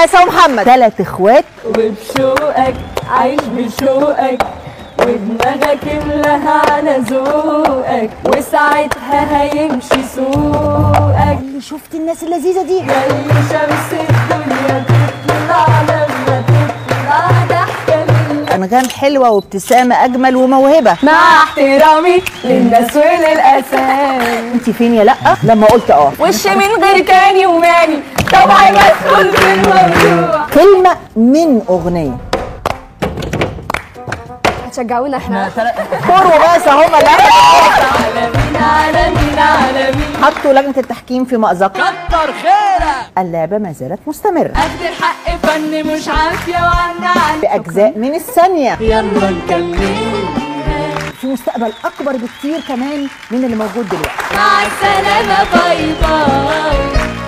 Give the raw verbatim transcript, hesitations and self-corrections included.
ماسة ومحمد، ثلاث اخوات وبشوقك عايش بشوقك ودماغك املاها على ذوقك وساعتها هيمشي سوقك. اللي شفت الناس اللذيذة دي ياللي شمس الدنيا تطلع لما تطلع ضحكة منك. أنغام حلوة وابتسامة أجمل وموهبة، مع احترامي للناس وللأسامي. انت فين يا لأ لما قلت اه؟ وش من غير كاني وماني طبعا بدخل في الموضوع. كلمة من أغنية. هتشجعونا احنا؟ كور وباس هما اللي عالمين عالمين عالمين. حطوا لجنة التحكيم في مأزق. كتر خيرك. اللعبة ما زالت مستمرة. أخد الحق فن مش عافية وعنا عن بأجزاء من الثانية. يلا نكمل في مستقبل أكبر بكتير كمان من اللي موجود دلوقتي. مع السلامة باي باي.